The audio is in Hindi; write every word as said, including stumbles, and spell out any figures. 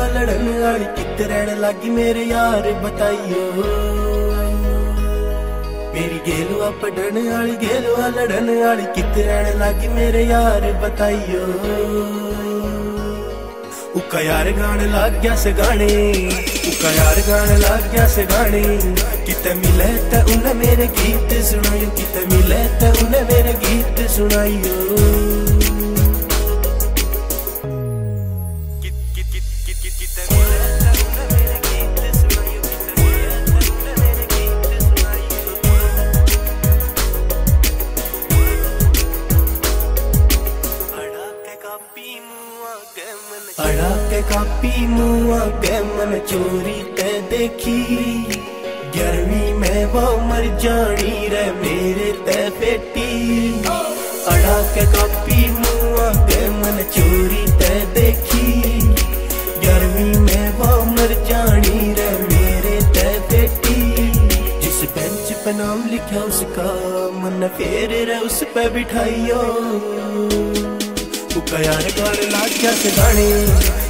लड़न वाली कित रहन लागी मेरे यार बताइयो। मेरी गेलुआ पढ़न वाली गेलुआ लड़न वाली कित रहन लागी मेरे यार बताइयो। उका यार गाने लग गया से गाने, उका यार गाने लग गया से गाने। किते मिले ते उन्हें मेरे गीत सुनाइयो, किते मिले ते उन्हें मेरे गीत सुनाइयो। अड़ा के कापी मुआ के मन चोरी ते देखी। ग्यारहवीं में वो मर जानी रे मेरे ते बेटी। अड़ा के कापी मुआ के मन चोरी ते देखी। ग्यारहवीं में वो मर जानी रे मेरे ते बेटी। जिस बेंच पे नाम लिखा उसका मन फेर रे उस पे बिठाइयो। उका यार गाने लाग गया से गाने,